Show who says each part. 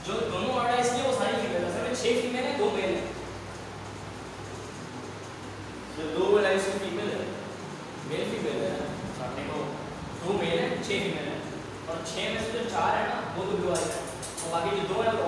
Speaker 1: जो दोनों ऑर्डर इसलिए वो सारी फीमेल है, असल में 6 फीमेल है 2 मेल है।
Speaker 2: जो 2 मेल है इसमें फीमेल है,
Speaker 1: मेल फीमेल है सामने को 2 मेल है 6 फीमेल है और 6 में से जो 4 है ना वो तो ब्लू आई है और बाकी जो 2 है